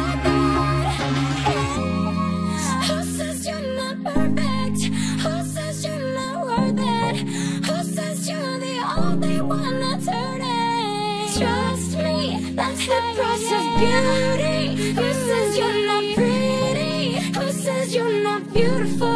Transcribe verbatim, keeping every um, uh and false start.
like that? Who says you're not perfect? Who says you're not worth it? Who says you're the only one that's hurting? Trust me, that's the price of beauty. Who says you're not pretty? Who says you're not beautiful?